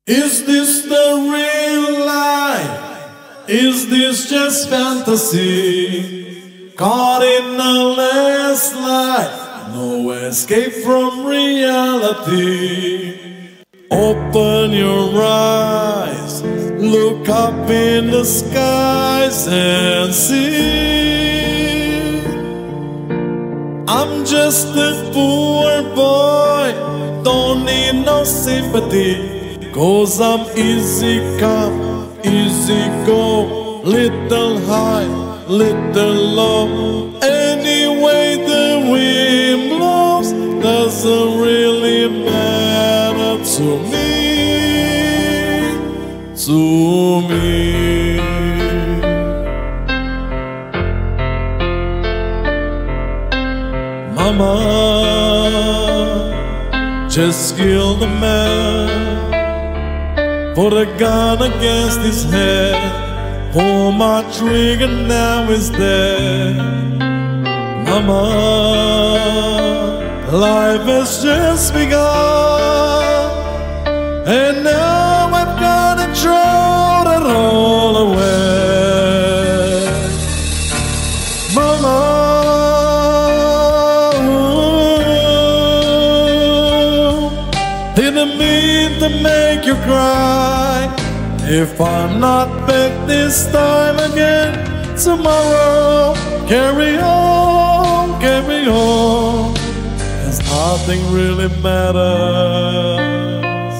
Is this the real life? Is this just fantasy? Caught in a landslide, no escape from reality. Open your eyes, look up in the skies and see. I'm just a poor boy, don't need no sympathy. 'Cause I'm easy come, easy go, little high, little low. Anyway the wind blows doesn't really matter to me, to me. Mama just killed the man, put a gun against his head, pull my trigger, now he's dead. Mama, life has just begun, and now I've gotta throw it all away. Mama, didn't mean to make you cry. If I'm not back this time again tomorrow, carry on, carry on, 'cause nothing really matters.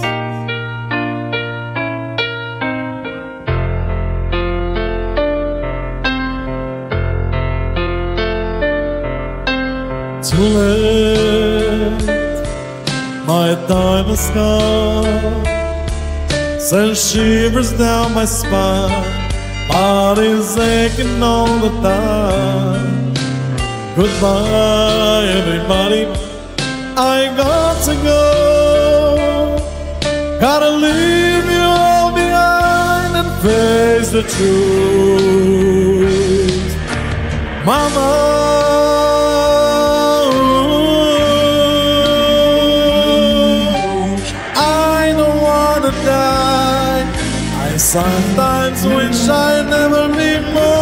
Too late, my time has come, sends shivers down my spine, body's aching all the time. Goodbye everybody, I got to go, gotta leave you all behind and face the truth. Mama, I sometimes wish I'd never be more.